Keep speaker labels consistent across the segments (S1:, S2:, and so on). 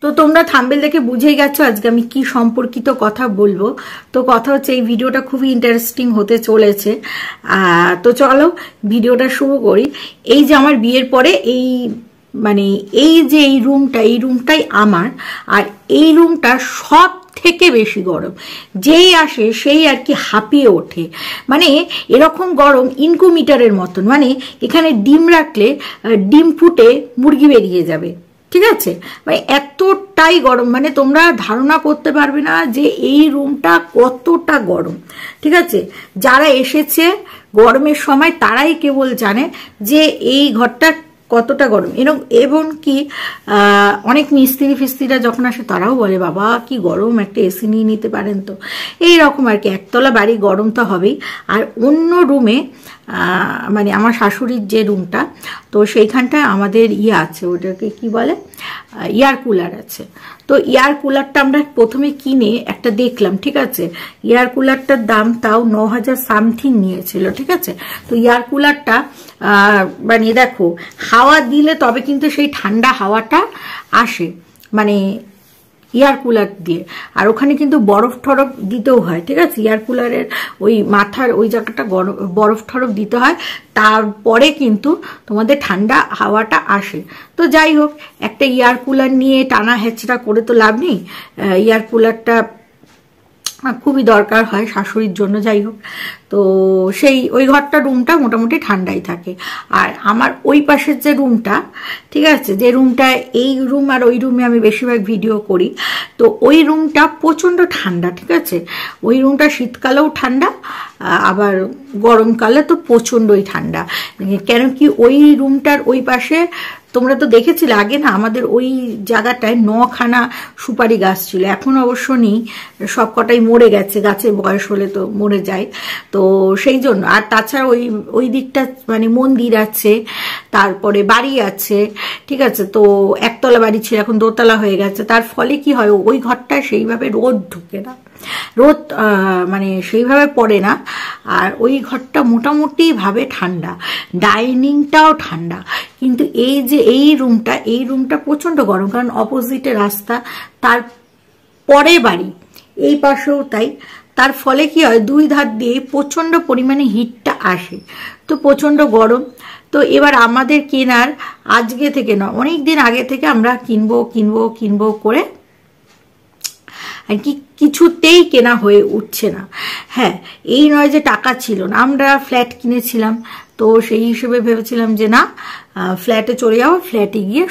S1: তো তোমরা থাম্বনেল দেখে বুঝেই গেছো আজকে আমি কি সম্পর্কিত কথা বলবো। তো কথা হচ্ছে এই ভিডিওটা খুবই ইন্টারেস্টিং হতে চলেছে। তো চলো ভিডিওটা শুরু করি। এই যে আমার বিয়ের পরে এই মানে এই যে এই রুমটাই আমার, আর এই রুমটা সব থেকে বেশি গরম। যেই আসে সেই আর কি হাঁপিয়ে ওঠে, মানে এরকম গরম ইনকুমিটারের মতন, মানে এখানে ডিম রাখলে ডিম ফুটে মুরগি বেরিয়ে যাবে, ঠিক আছে? মানে এতটাই গরম, মানে তোমরা ধারণা করতে পারবে না যে এই রুমটা কতটা গরম, ঠিক আছে? যারা এসেছে গরমের সময় তারাই কেবল জানে যে এই ঘরটা কতটা গরম। এবং কি অনেক মিস্ত্রি ফিস্ত্রিরা যখন আসে তারাও বলে বাবা কি গরম, একটা এসি নিয়ে নিতে পারেন তো, এইরকম আর কি। একতলা বাড়ি গরম তো হবেই। আর অন্য রুমে মানে আমার শাশুড়ির যে রুমটা, তো সেইখানটায় আমাদের আছে, ওটাকে কি বলে, এয়ার কুলার আছে। তো এয়ার কুলারটা আমরা প্রথমে কিনে একটা দেখলাম, ঠিক আছে? এয়ার কুলারটার দাম তাও 9,000 সামথিং নিয়েছিল, ঠিক আছে? তো এয়ার কুলারটা মানে দেখো হাওয়া দিলে তবে কিন্তু সেই ঠান্ডা হাওয়াটা আসে, মানে এয়ার কুলার দিয়ে। আর ওখানে কিন্তু বরফ ঠরফ দিতেও হয়, ঠিক আছে? এয়ার কুলারের ওই মাথার ওই জায়গাটা বরফ ঠরফ দিতে হয়, তারপরে কিন্তু তোমাদের ঠান্ডা হাওয়াটা আসে। তো যাই হোক, একটা এয়ার কুলার নিয়ে টানা হেঁচড়া করে তো লাভ নেই। এয়ার কুলারটা খুবই দরকার হয় শাশুড়ির জন্য। যাই হোক, তো সেই ওই রুমটা মোটামুটি ঠান্ডাই থাকে। আর আমার ওই পাশের যে রুমটা, ঠিক আছে, যে রুমটা, এই রুম আর ওই রুমে আমি বেশিরভাগ ভিডিও করি, তো ওই রুমটা প্রচণ্ড ঠান্ডা, ঠিক আছে? ওই রুমটা শীতকালেও ঠান্ডা, আবার গরমকালে তো প্রচণ্ডই ঠান্ডা। কেন কি ওই রুমটার ওই পাশে তোমরা তো দেখেছিলে আগে না, আমাদের ওই জায়গাটায় 9খানা সুপারি গাছ ছিল। এখন অবশ্য নেই, সব কটাই মরে গেছে, গাছের বয়স হলে তো মরে যায়। তো সেই জন্য, আর তাছাড়া ওই দিকটা মানে মন্দির আছে, তারপরে বাড়ি আছে, ঠিক আছে? তো একতলা বাড়ি ছিল, এখন দোতলা হয়ে গেছে। তার ফলে কি হয়, ওই ঘরটায় সেইভাবে রোদ ঢুকে না, রোদ মানে সেইভাবে পড়ে না। আর ওই ঘরটা মোটামুটি ভাবে ঠান্ডা, ডাইনিংটাও ঠান্ডা। কিন্তু এই যে এই রুমটা প্রচন্ড গরম, কারণ অপোজিটে রাস্তা, তার পরে বাড়ি, এই পাশেও তাই। তার ফলে কি হয়, দুই ধার দিয়ে প্রচন্ড পরিমাণে হিটটা আসে, তো প্রচন্ড গরম। তো এবার আমাদের কেনার আজকে থেকে না, অনেক দিন আগে থেকে আমরা কিনবো করে আর কি কিছুতেই কেনা হয়ে উঠছে না। হ্যাঁ, এই নয় যে টাকা ছিল না, আমরা ফ্ল্যাট কিনেছিলাম, তো সেই হিসেবে ভেবেছিলাম যে না, ফ্ল্যাটে চলে যাবো, ফ্ল্যাটে গিয়ে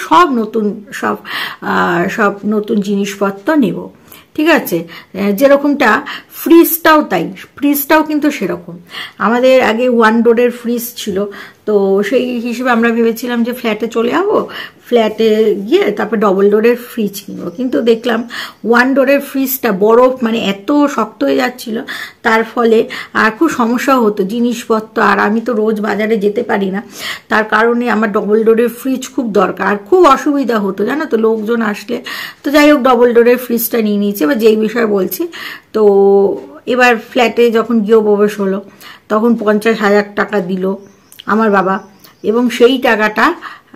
S1: সব নতুন জিনিসপত্র নেব, ঠিক আছে? যেরকমটা ফ্রিজটাও তাই, ফ্রিজটাও কিন্তু সেরকম। আমাদের আগে 1 ডোরের ফ্রিজ ছিল, তো সেই হিসেবে আমরা ভেবেছিলাম যে ফ্ল্যাটে চলে যাবো, ফ্ল্যাটে গিয়ে তারপর ডবল ডোরের ফ্রিজ কিনবো। কিন্তু দেখলাম 1 ডোরের ফ্রিজটা বরফ মানে এত শক্ত হয়ে যাচ্ছিল, তার ফলে আর খুব সমস্যা হতো জিনিসপত্র। আর আমি তো রোজ বাজারে যেতে পারি না, তার কারণে আমার ডবল ডোরের ফ্রিজ খুব দরকার, আর খুব অসুবিধা হতো জানো তো লোকজন আসলে। তো যাই হোক, ডবল ডোরের ফ্রিজটা নিয়ে নিয়েছি। এবার যেই বিষয়ে বলছি, তো এবার ফ্ল্যাটে যখন গৃহপ্রবেশ হলো, তখন 50,000 টাকা দিল আমার বাবা, এবং সেই টাকাটা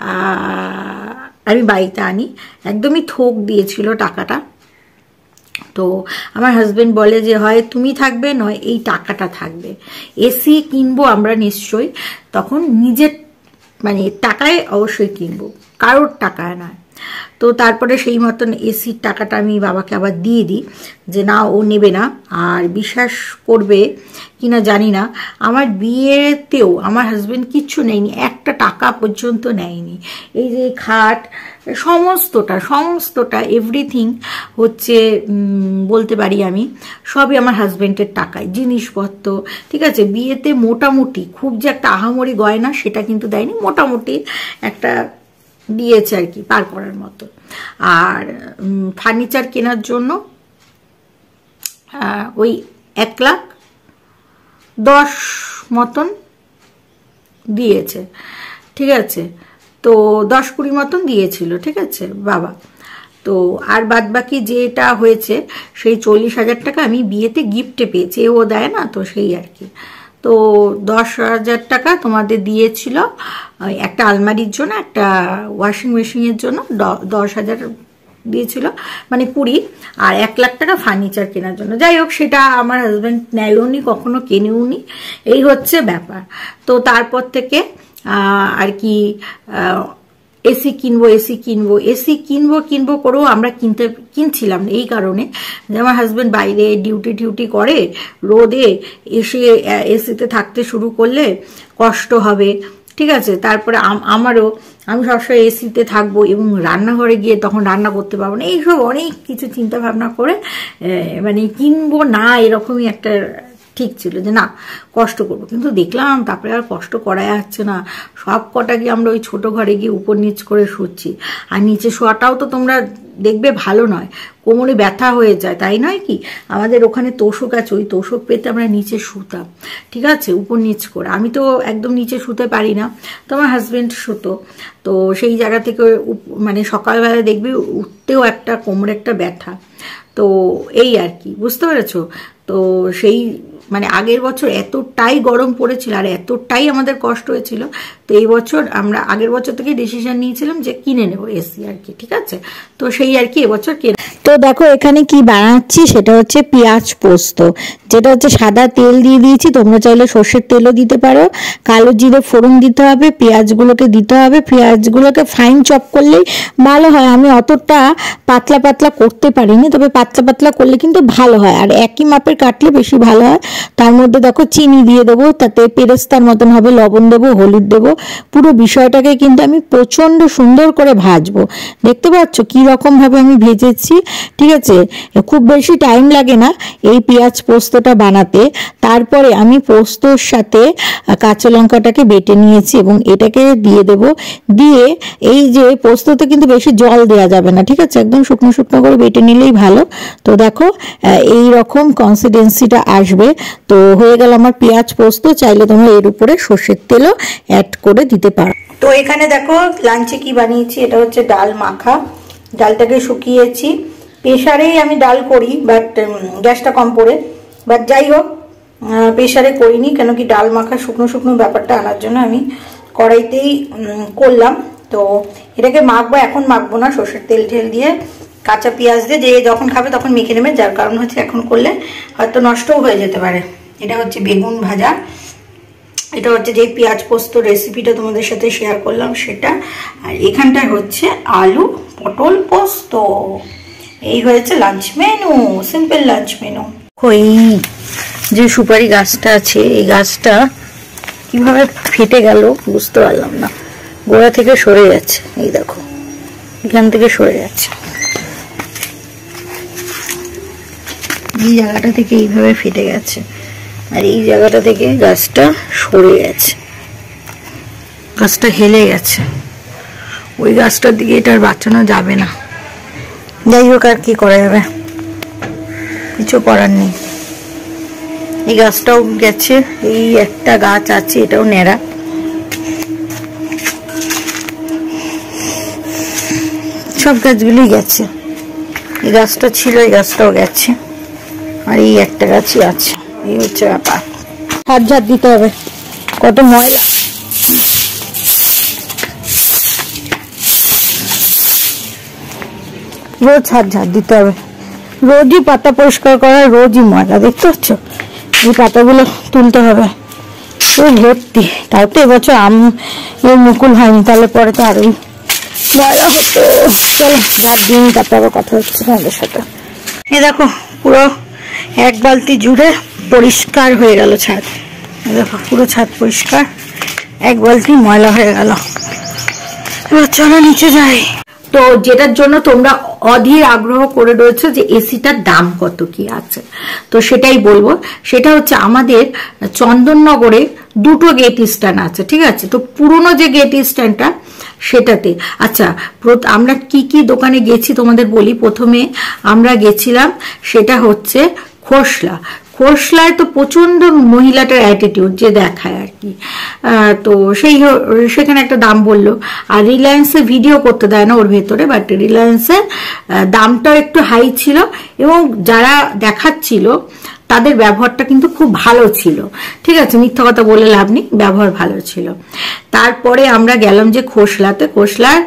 S1: আমি বাড়িতে আনি, একদমই থোক দিয়েছিল টাকাটা। তো আমার হাজবেন্ড বলে যে হয় তুমি থাকবে, নয় এই টাকাটা থাকবে, এসি কিনবো আমরা নিশ্চয়ই, তখন নিজের মানে টাকায় অবশ্যই কিনবো, কারোর টাকায় নয়। তো তারপরে সেই মতন এসির টাকাটা আমি বাবাকে আবার দিয়ে দিই, যে না ও নেবে না। আর বিশ্বাস করবে কিনা জানি না, আমার বিয়েতেও আমার হাজবেন্ড কিচ্ছু নেয়নি, একটা টাকা পর্যন্ত নেয়নি। এই যে খাট সমস্তটা এভরিথিং হচ্ছে বলতে পারি আমি সবই আমার হাজবেন্ডের টাকায়, জিনিসপত্র, ঠিক আছে? বিয়েতে মোটামুটি খুব যে একটা আহামরি গয়না সেটা কিন্তু দেয়নি, মোটামুটি একটা দিয়েছে আর কি পার করার মতো। আর ফার্নিচার কেনার জন্য ওই 1,10,000 মতন দিয়েছে, ঠিক আছে? তো 10-20 মতন দিয়েছিল, ঠিক আছে বাবা। তো আর বাদ বাকি যেটা হয়েছে সেই 40,000 টাকা আমি বিয়েতে গিফটে পেয়েছি, ও দেয় না তো সেই আর কি। তো 10,000 টাকা তোমাদের দিয়েছিল একটা আলমারির জন্য, একটা ওয়াশিং মেশিনের জন্য 10,000 দিয়েছিল, মানে 20, আর 1 লাখ টাকা ফার্নিচার কেনার জন্য। যাই হোক, সেটা আমার হাজব্যান্ড নেয়ওনি, কখনো কেনেওনি, এই হচ্ছে ব্যাপার। তো তারপর থেকে আর কি এসি কিনবো করেও আমরা কিনছিলাম না, এই কারণে যে আমার হাজব্যান্ড বাইরে ডিউটি করে, রোদে এসে এসিতে থাকতে শুরু করলে কষ্ট হবে, ঠিক আছে। তারপরে আমি সবসময় এসিতে থাকবো এবং রান্নাঘরে গিয়ে তখন রান্না করতে পারবো না, এইসব অনেক কিছু চিন্তা ভাবনা করে মানে কিনবো না, এরকমই একটা ঠিক ছিল যে না কষ্ট করবো। কিন্তু দেখলাম তারপরে আর কষ্ট করা যাচ্ছে না, সব কটা গিয়ে আমরা ওই ছোট ঘরে গিয়ে উপর নিচ করে শুচ্ছি। আর নিচে শোয়াটাও তো তোমরা দেখবে ভালো নয়, কোমরে ব্যথা হয়ে যায়, তাই নয় কি? আমাদের ওখানে তোষক আছে, ওই তোষক পেতে আমরা নিচে শুতাম, ঠিক আছে, উপর নিচ করে। আমি তো একদম নিচে শুতে পারি না, তো আমার হাজবেন্ড শুতো। তো সেই জায়গা থেকে মানে সকালবেলা দেখবে উঠতেও একটা কোমরে একটা ব্যথা, তো এই আর কি, বুঝতে পেরেছো? তো সেই মানে আগের বছর এতটাই গরম পড়েছিল আর এতটাই আমাদের কষ্ট হয়েছিল, তো এই বছর আমরা আগের বছর থেকে ডিসিশন নিয়েছিলাম যে কিনে নেবো এসি আর কি, ঠিক আছে। তো সেই আর কি এবছর কিনে। তো দেখো এখানে কি বানাচ্ছি, সেটা হচ্ছে পেঁয়াজ পোস্ত, যেটা হচ্ছে সাদা তেল দিয়ে দিয়েছি, তোমরা চাইলে সর্ষের তেলও দিতে পারো। কালো জিরে ফোড়ন দিতে হবে, পেঁয়াজগুলোকে দিতে হবে, পেঁয়াজগুলোকে ফাইন চপ করলেই ভালো হয়। আমি অতটা পাতলা পাতলা করতে পারিনি, তবে পাতলা পাতলা করলে কিন্তু ভালো হয়, আর একই মাপের কাটলে বেশি ভালো হয়। তার মধ্যে দেখো চিনি দিয়ে দেবো, তাতে পেরেস্তার মতন হবে, লবণ দেবো, হলুদ দেবো। পুরো বিষয়টাকে কিন্তু আমি প্রচন্ড সুন্দর করে ভাজবো, দেখতে পাচ্ছ কি রকম ভাবে আমি ভেজেছি, ঠিক আছে। খুব বেশি টাইম লাগে না এই পেঁয়াজ পোস্তটা বানাতে। তারপরে আমি পোস্তর সাথে কাঁচা লঙ্কাটাকে বেটে নিয়েছি এবং এটাকে দিয়ে দেব। দিয়ে এই যে পোস্ততে কিন্তু বেশি জল দেওয়া যাবে না, ঠিক আছে, একদম শুকনো শুকনো করে বেটে নিলেই ভালো। তো দেখো এই রকম কনসিস্টেন্সিটা আসবে। তো হয়ে গেল আমার পেঁয়াজ পোস্ত। চাইলে তোমরা এর উপরে সর্ষের তেলও অ্যাড করে দিতে পারো। তো এখানে দেখো লাঞ্চে কি বানিয়েছি, এটা হচ্ছে ডাল মাখা। ডালটাকে শুকিয়েছি, প্রেশারেই আমি ডাল করি, বাট গ্যাসটা কম পড়ে, বাট যাই হোক প্রেশারে করিনি, কেন কি ডাল মাখা শুকনো শুকনো ব্যাপারটা আনার জন্য আমি কড়াইতেই করলাম। তো এটাকে মাখবো, এখন মাখবো না, সর্ষের তেল ঢেল দিয়ে কাঁচা পেঁয়াজ দিয়ে, যে যখন খাবে তখন মেখে নেবে, যার কারণ হচ্ছে এখন করলে হয়তো নষ্টও হয়ে যেতে পারে। এটা হচ্ছে বেগুন ভাজা, এটা হচ্ছে যে পেঁয়াজ পোস্ত রেসিপিটা তোমাদের সাথে শেয়ার করলাম সেটা, আর এখানটায় হচ্ছে আলু পটল পোস্ত। এই হয়েছে lunch menu, simple lunch menu. এই যে সুপারি গাছটা আছে, এই গাছটা কিভাবে ফেটে গেল বুঝতে পারলাম না, গোড়া থেকে সরে যাচ্ছে, এই দেখো এখান থেকে সরে যাচ্ছে, এই জায়গাটা থেকে এইভাবে ফেটে গেছে, আর এই জায়গাটা থেকে গাছটা সরে গেছে, গাছটা হেলে গেছে, ওই গাছটার দিকে এটা আর বাঁচানো যাবে না। যাই হোক, আর কি করা যাবে, কিছু করার নেই। এই গাছটাও গেছে, এই একটা গাছ আছে, এটাও ন্যাড়া, সব গাছগুলোই গেছে। এই গাছটা ছিল, এই গাছটাও গেছে, আর এই একটা গাছই আছে। এই হচ্ছে ব্যাপার, হাত ঝাড় দিতে হবে, কত ময়লা। রোজ হাত ঝাড় দিতে হবে, রোজই পাতা পরিষ্কার করা, রোজই ময়লা, দেখতে পাচ্ছ, এই পাতাগুলো তুলতে হবে, পুরো ভর্তি। তাও তো এবছর আম এর মুকুল হয়নি, তাহলে পরে তো আরোই ময়লা হতো। চলো ঝাড় দিয়ে তারপর আবার কথা হচ্ছে তোমাদের সাথে। এ দেখো পুরো এক বালতি জুড়ে পরিষ্কার হয়ে গেল ছাদ, দেখো পুরো ছাদ পরিষ্কার, এক বালতি ময়লা হয়ে গেল। এবার চলো নিচে যাই। তো যেটার জন্য তোমরা অধীর আগ্রহ করে রয়েছে যে এসিটার দাম কত কি আছে, তো সেটাই বলবো। সেটা হচ্ছে আমাদের চন্দননগরে দুটো গেট স্ট্যান্ড আছে, ঠিক আছে। তো পুরনো যে গেট স্ট্যান্ডটা সেটাতে, আচ্ছা আমরা কি কি দোকানে গেছি তোমাদের বলি। প্রথমে আমরা গেছিলাম, সেটা হচ্ছে খোসলায় তো প্রচন্ড মহিলাটার অ্যাটিটিউড যে দেখায় আর কি, তো সেখানে একটা দাম বললো। আর রিলায়েন্সে ভিডিও করতে দেয় না ওর ভেতরে, বাট রিলায়েন্সের দামটাও একটু হাই ছিল এবং যারা দেখাচ্ছিল তাদের ব্যবহারটা কিন্তু খুব ভালো ছিল, ঠিক আছে, মিথ্যা কথা বলে লাভ নেই, ব্যবহার ভালো ছিল। তারপরে আমরা গেলাম যে খোসলার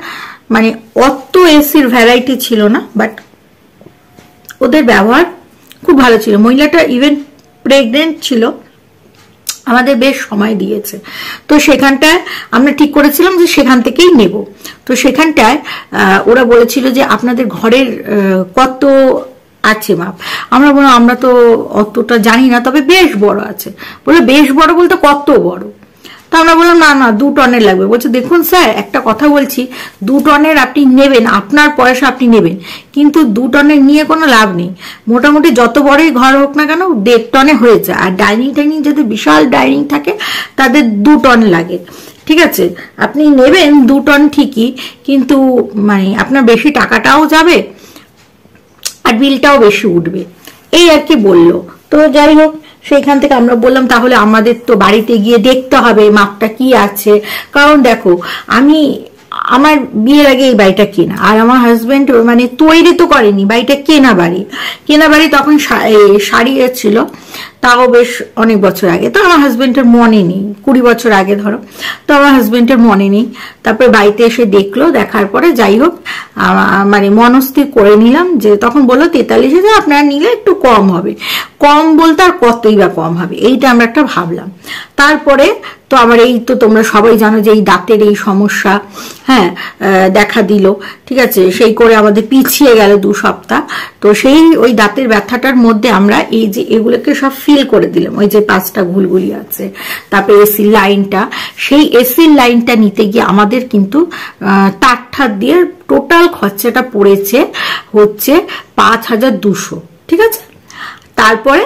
S1: মানে অত এসির ভ্যারাইটি ছিল না, বাট ওদের ব্যবহার খুব ভালো ছিল। মহিলাটা ইভেন প্রেগনেন্ট ছিল, আমাদের বেশ সময় দিয়েছে। তো সেখানটায় আমরা ঠিক করেছিলাম যে সেখান থেকেই নেব। তো সেখানটায় ওরা বলেছিল যে আপনাদের ঘরের কত আছে মাপ। আমরা বললাম আমরা তো অতটা জানি না, তবে বেশ বড় আছে। বলে বেশ বড় বলতে কত বড়? তো আমরা বললাম না না 2 টনের লাগবে। বলছে দেখুন স্যার, একটা কথা বলছি, 2 টনের আপনি নেবেন, আপনার পয়সা আপনি নেবেন, কিন্তু 2 টনের নিয়ে কোনো লাভ নেই। মোটামুটি যত বড়ই ঘর হোক না কেন 1.5 টনে হয়েছে। আর ডাইনিং যদি বিশাল ডাইনিং থাকে তাদের 2 টন লাগে। ঠিক আছে, আপনি নেবেন 2 টন ঠিকই, কিন্তু মানে আপনার বেশি টাকাটাও যাবে আর বিলটাও বেশি উঠবে, এই আর কি বললো। তো যাই হোক, সেইখান থেকে আমরা বললাম তাহলে আমাদের তো বাড়িতে গিয়ে দেখতে হবে মাপটা কি আছে। কারণ দেখো, আমার বিয়ের আগে এই বাড়িটা কেনা, আর আমার হাজবেন্ড মানে তৈরি তো করেনি, বাড়িটা কেনা বাড়ি। তখন সারিয়ে ছিল, তাও বেশ অনেক বছর আগে। তো আমার হাজবেন্ডের মনে নেই, 20 বছর আগে ধরো। তো আমার হাজবেন্ডের মনে নেই। তারপরে বাড়িতে এসে দেখলো, দেখার পরে যাই হোক মানে মনস্থির করে নিলাম যে, তখন বললো 43,000 আপনারা নিলে একটু কম হবে। কম বলতে আর কতই বা কম হবে, এইটা আমরা একটা ভাবলাম। তারপরে তো আমার এই তো তোমরা সবাই জানো যে এই দাঁতের এই সমস্যা হ্যাঁ দেখা দিল। ঠিক আছে, সেই করে আমাদের পিছিয়ে গেল 2 সপ্তাহ। তো সেই ওই দাঁতের ব্যথাটার মধ্যে আমরা এই যে এগুলোকে সব ফিল করে দিলাম, ওই যে 5টা ঘুলগুলি আছে। তারপরে এসির লাইনটা, সেই এসির লাইনটা নিতে গিয়ে আমাদের কিন্তু তার দিয়ে টোটাল খরচাটা পড়েছে হচ্ছে 5,200। ঠিক আছে, তারপরে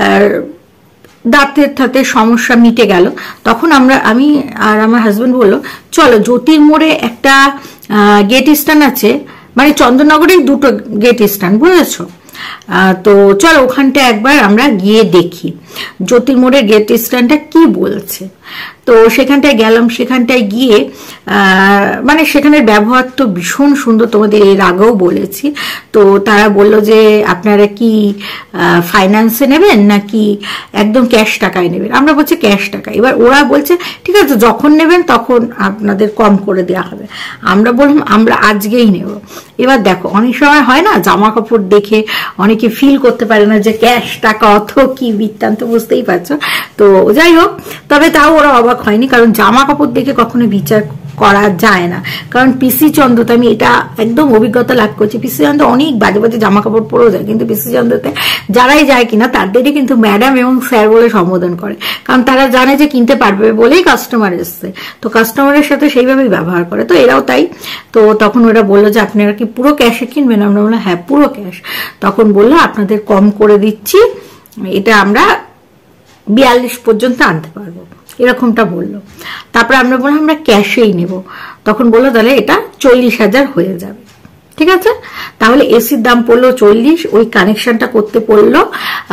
S1: দাঁতের সমস্যা মিটে গেল। তখন আমি আর আমার হাজবেন্ড বললো চলো জ্যোতির মোড়ে একটা গেট স্ট্যান্ড আছে, মানে চন্দননগরে 2টো গেট স্ট্যান্ড, বুঝেছো? তো চলো ওখানটা একবার আমরা গিয়ে দেখি জ্যোতির মোড়ের গেট স্ট্যান্ডটা কি বলছে। তো সেখানটায় গেলাম। সেখানটায় গিয়ে মানে সেখানের ব্যবহার তো ভীষণ সুন্দর, তোমাদের এর আগেও বলেছি। তো তারা বলল যে আপনারা কি ফাইন্যান্সে নেবেন নাকি একদম ক্যাশ টাকায় নেবেন? আমরা বলছি ক্যাশ টাকা। এবার ওরা বলছে ঠিক আছে, যখন নেবেন তখন আপনাদের কম করে দেওয়া হবে। আমরা বললাম আমরা আজকেই নেব। এবার দেখো, অনেক সময় হয় না জামা কাপড় দেখে অনেকে ফিল করতে পারে না যে ক্যাশ টাকা অত কি বৃত্তান্ত, বুঝতেই পারছো। তো যাই হোক, তবে তাও ওরা অবাক হয়নি, কারণ জামা কাপড় দেখে কখনো বিচার করা যায় না। কারণ পিসি চন্দ্রতে আমি এটা একদম অভিজ্ঞতা লাভ করছি, পিসি চন্দ্র অনেক বাজে বাজে জামা কাপড় পরেও যায়, কিন্তু পিসি চন্দ্রতে যারাই যায় কিনা তাদেরই কিন্তু ম্যাডাম এবং স্যার বলে সম্বোধন করে, কারণ তারা জানে যে কিনতে পারবে বলেই কাস্টমার এসছে। তো কাস্টমারের সাথে সেইভাবেই ব্যবহার করে। তো এরাও তাই। তো তখন ওরা বললো যে আপনারা কি পুরো ক্যাশে কিনবেন? আমরা বললাম হ্যাঁ পুরো ক্যাশ। তখন বললো আপনাদের কম করে দিচ্ছি, এটা আমরা 42 পর্যন্ত আনতে পারবো, এরকমটা বললো। তারপরে আমরা বললাম আমরা ক্যাশেই নেব। তখন বললো তাহলে এটা 40,000 হয়ে যাবে। ঠিক আছে, তাহলে এসির দাম পড়লো 40, ওই কানেকশনটা করতে পড়লো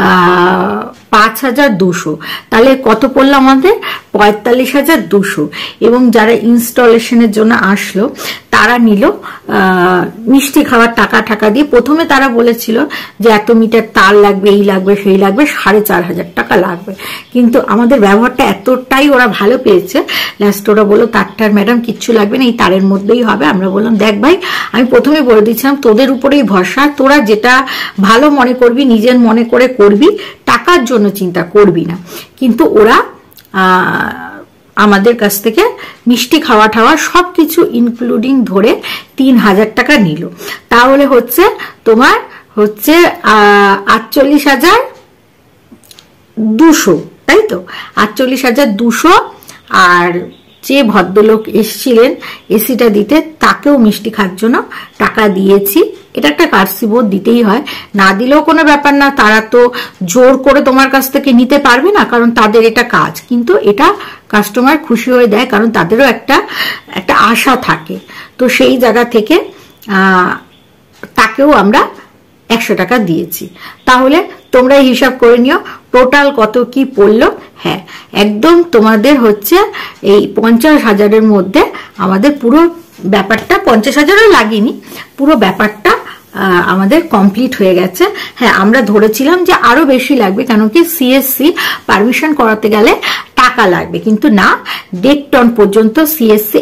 S1: 5,200। তাহলে কত পড়লো আমাদের? 45,200। এবং যারা ইনস্টলেশনের জন্য আসলো তারা নিল মিষ্টি খাওয়ার টাকা দিয়ে। প্রথমে তারা বলেছিল যে এত মিটার তার লাগবে, এই লাগবে সেই লাগবে, 4,500 টাকা লাগবে। কিন্তু আমাদের ব্যবহারটা এতটাই ওরা ভালো পেয়েছে, লাস্ট ওরা বললো তারটার ম্যাডাম কিচ্ছু লাগবে না, এই তারের মধ্যেই হবে। আমরা বললাম দেখ ভাই, আমি প্রথমে বলে দিচ্ছিলাম তোদের উপরেই ভরসা, তোরা যেটা ভালো মনে করবি নিজের মনে করে করবি, টাকার জন্য চিন্তা করবি না। কিন্তু ওরা আমাদের কাছ থেকে মিষ্টি খাওয়া ঠাওয়া সবকিছু ইনক্লুডিং ধরে 3,000 টাকা নিল। তাহলে হচ্ছে তোমার হচ্ছে 48,200, তাই তো? 48,200। আর যে ভদ্রলোক এসছিলেন এসিটা দিতে, তাকেও মিষ্টি খাওয়ার জন্য টাকা দিয়েছি। এটা একটা কার্সিবোধ দিতেই হয়, না দিলেও কোনো ব্যাপার না, তারা তো জোর করে তোমার কাছ থেকে নিতে পারবে না, কারণ তাদের এটা কাজ। কিন্তু এটা কাস্টমার খুশি হয়ে দেয়, কারণ তাদেরও একটা আশা থাকে। তো সেই জায়গা থেকে তাকেও আমরা 100 টাকা দিয়েছি। তাহলে তোমরা হিসাব করে নিও টোটাল কত কি পড়লো। হ্যাঁ, একদম তোমাদের হচ্ছে এই 50,000-এর মধ্যে আমাদের পুরো ব্যাপারটা, 50,000-ও লাগেনি, পুরো ব্যাপারটা আমাদের কমপ্লিট হয়ে গেছে। হ্যাঁ, আমরা ধরেছিলাম যে আরো বেশি লাগবে, কেন কি সিএসসি পারমিশন করাতে গেলে টাকা লাগবে, কিন্তু না, 1.5 টন পর্যন্ত সিএসসি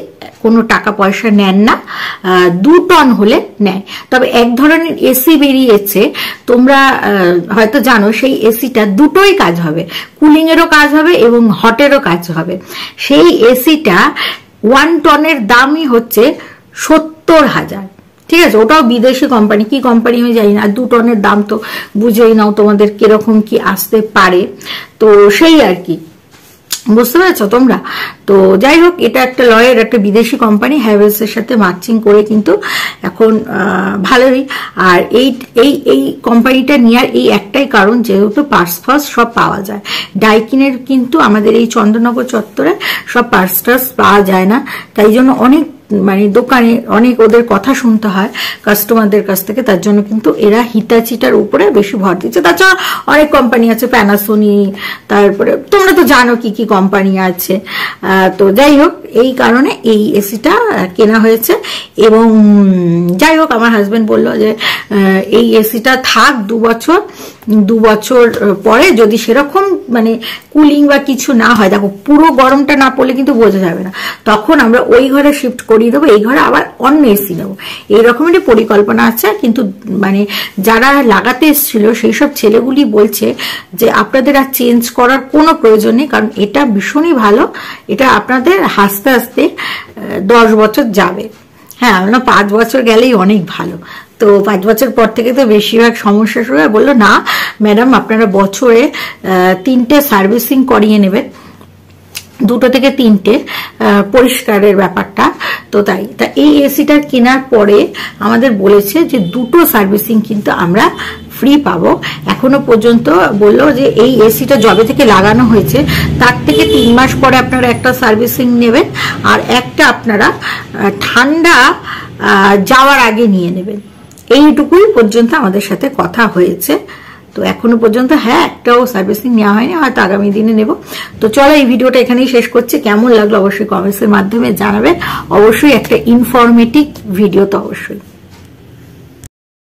S1: কোনো টাকা পয়সা নেন না, 2 টন হলে নেয়। তবে এক ধরনের এসি বেরিয়েছে, তোমরা হয়তো জানো, সেই এসিটা দুটোই কাজ হবে, কুলিং এরও কাজ হবে এবং হটেরও কাজ হবে। সেই এসিটা 1 টনের দামই হচ্ছে 70,000। ঠিক আছে, ওটাও বিদেশি কোম্পানি, কি কোম্পানি আমি জানি না। 2 টনের দাম তো বুঝেই নাও তোমাদের কিরকম কি আসতে পারে। তো সেই আর কি, বুঝতে পারছো তোমরা। তো যাই হোক, এটা একটা লয়ের একটা বিদেশি কোম্পানি, হ্যাভেলস এর সাথে মার্চিং করে কিন্তু এখন ভালোই। আর এই কোম্পানিটা নেওয়ার এই একটাই কারণ, যেহেতু পার্স ফার্স সব পাওয়া যায়। ডাইকিনের কিন্তু আমাদের এই চন্দননগর চত্বরে সব পার্স টার্স পাওয়া যায় না, তাই জন্য অনেক মানে দোকানে অনেক ওদের কথা শুনতে হয় কাস্টমারদের কাছ থেকে। তার জন্য কিন্তু এরা হিতাচিটার উপরে বেশি ভর দিচ্ছে। তাছাড়া অনেক কোম্পানি আছে, প্যানাসোনিক, তারপরে তোমরা তো জানো কি কি কোম্পানি আছে। তো যাই হোক, এই কারণে এই এসিটা কেনা হয়েছে। এবং যাই হোক, আমার হাজবেন্ড বললো যে এই এসিটা থাক 2 বছর, 2 বছর পরে যদি সেরকম মানে কুলিং বা কিছু না হয়, দেখো পুরো গরমটা না পড়লে কিন্তু বোঝা যাবে না, তখন আমরা ওই ঘরে শিফট করিয়ে দেবো, এই ঘরে আবার অন্য এসি নেবো, এইরকমেরই পরিকল্পনা আছে। কিন্তু মানে যারা লাগাতে এসেছিল সেই সব ছেলেগুলি বলছে যে আপনাদের আর চেঞ্জ করার কোনো প্রয়োজন নেই, কারণ এটা ভীষণই ভালো, এটা আপনাদের হাসতে হাসতে 10 বছর যাবে। হ্যাঁ, আমরা 5 বছর গেলেই অনেক ভালো। তো 5 বছর পর থেকে তো বেশিরভাগ সমস্যা শুরু হয়। বললো না ম্যাডাম, আপনারা বছরে 3টে সার্ভিসিং করিয়ে নেবেন, 2 থেকে 3টে, পরিষ্কারের ব্যাপারটা। তো তাই এই এসিটা কেনার পরে আমাদের বলেছে যে 2টো সার্ভিসিং কিন্তু আমরা ফ্রি পাবো। এখনো পর্যন্ত বললো যে এই এসিটা যবে থেকে লাগানো হয়েছে তার থেকে 3 মাস পরে আপনারা একটা সার্ভিসিং নেবেন, আর একটা আপনারা ঠান্ডা যাওয়ার আগে নিয়ে নেবেন। এইটুকুই পর্যন্ত আমাদের সাথে কথা হয়েছে। তো এখনো পর্যন্ত হ্যাঁ একটাও সার্ভিসিং নেওয়া হয়নি, হয়তো আগামী দিনে নেব। তো চলো, এই ভিডিওটা এখানেই শেষ করছি। কেমন লাগলো অবশ্যই কমেন্টসের মাধ্যমে জানাবে। অবশ্যই একটা ইনফরমেটিভ ভিডিও তো অবশ্যই।